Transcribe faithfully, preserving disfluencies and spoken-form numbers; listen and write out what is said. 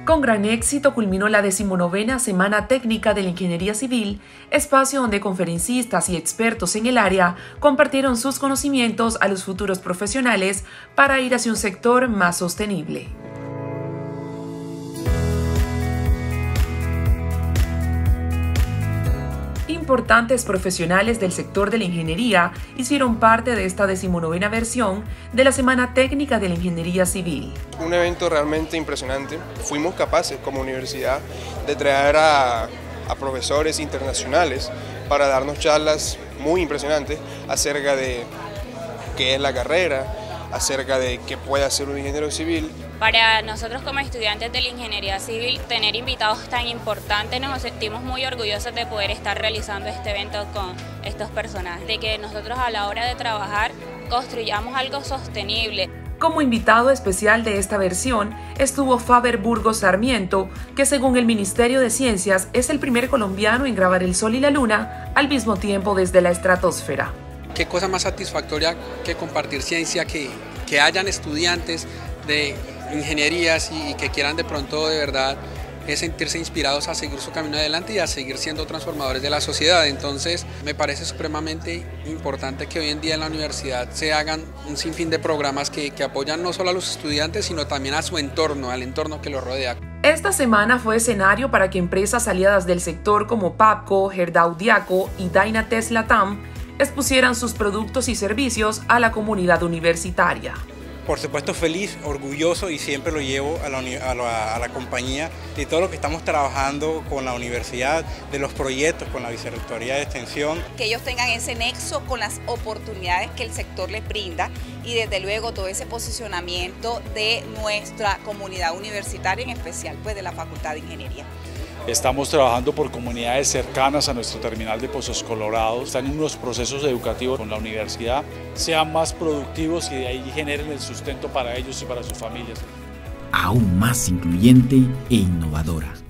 Con gran éxito culminó la decimonovena Semana Técnica de la Ingeniería Civil, espacio donde conferencistas y expertos en el área compartieron sus conocimientos a los futuros profesionales para ir hacia un sector más sostenible. Importantes profesionales del sector de la ingeniería hicieron parte de esta decimonovena versión de la Semana Técnica de la Ingeniería Civil. Un evento realmente impresionante. Fuimos capaces como universidad de traer a, a profesores internacionales para darnos charlas muy impresionantes acerca de qué es la carrera, acerca de qué puede hacer un ingeniero civil. Para nosotros como estudiantes de la Ingeniería Civil, tener invitados tan importantes, nos sentimos muy orgullosos de poder estar realizando este evento con estos personajes, de que nosotros a la hora de trabajar construyamos algo sostenible. Como invitado especial de esta versión estuvo Faber Burgos Sarmiento, que según el Ministerio de Ciencias es el primer colombiano en grabar el Sol y la Luna al mismo tiempo desde la estratosfera. Qué cosa más satisfactoria que compartir ciencia, que, que hayan estudiantes de ingenierías y, y que quieran de pronto de verdad es sentirse inspirados a seguir su camino adelante y a seguir siendo transformadores de la sociedad. Entonces me parece supremamente importante que hoy en día en la universidad se hagan un sinfín de programas que, que apoyan no solo a los estudiantes, sino también a su entorno, al entorno que los rodea. Esta semana fue escenario para que empresas aliadas del sector como Papco, Gerdau Diaco y Dynates Latam expusieran sus productos y servicios a la comunidad universitaria. Por supuesto feliz, orgulloso y siempre lo llevo a la, a, la, a la compañía de todo lo que estamos trabajando con la universidad, de los proyectos con la Vicerrectoría de Extensión. Que ellos tengan ese nexo con las oportunidades que el sector les brinda y desde luego todo ese posicionamiento de nuestra comunidad universitaria, en especial pues de la Facultad de Ingeniería. Estamos trabajando por comunidades cercanas a nuestro terminal de Pozos Colorados. Están en unos procesos educativos con la universidad, sean más productivos y de ahí generen el sustento para ellos y para sus familias. Aún más incluyente e innovadora.